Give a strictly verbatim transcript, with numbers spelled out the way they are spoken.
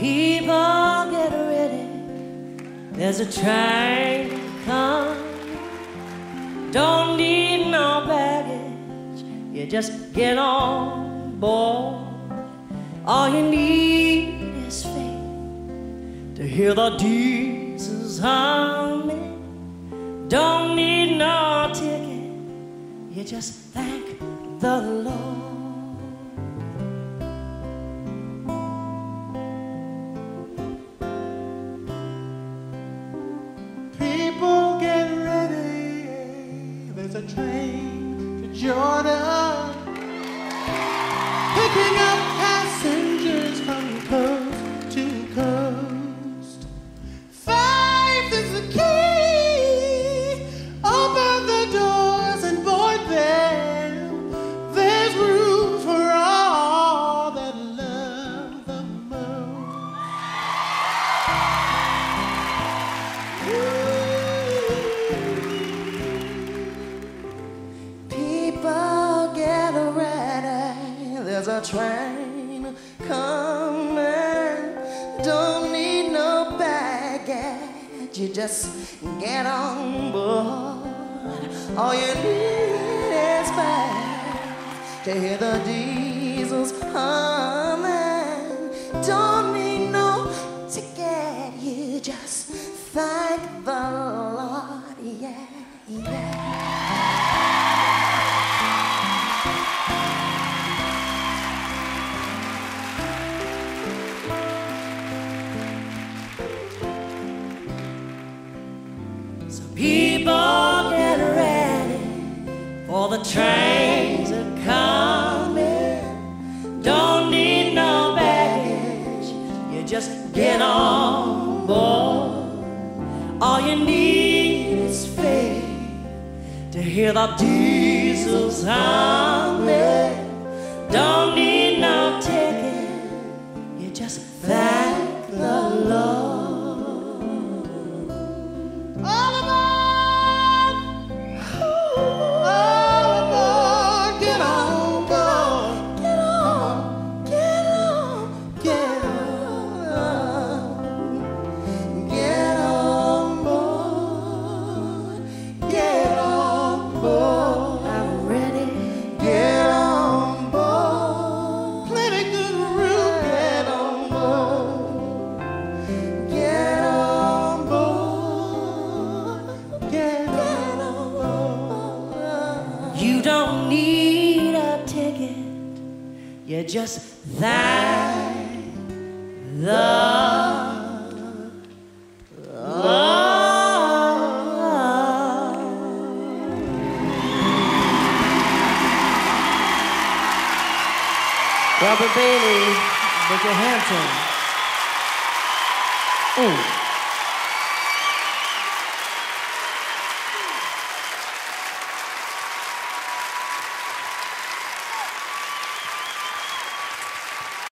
People get ready, there's a train come. Don't need no baggage, you just get on board. All you need is faith to hear the diesels humming. Don't need no ticket, you just thank the Lord. People get ready, there's a train to Jordan, picking up passengers from coast to coast. Faith is the key, open the doors and board them. There's room for all that love the most. People get ready, there's a train coming. Don't need no baggage, you just get on board. All you need is faith to hear the diesels humming. Don't need no ticket, you just thank the Lord, yeah, yeah. So people get ready for the trains are coming. Don't need no baggage, you just get on board. All you need is faith to hear the diesels humming. Don't need no ticket, you just thank the Lord. All aboard! All aboard! Get on board! Get on, get on, Get on! get on board, Get on board! I'm ready. Get on board! Plenty good room. Get on board! Get on board! Get on board! You don't need a ticket, you just thank the Lord. Robert Bailey, Vicki Hampton. Mm.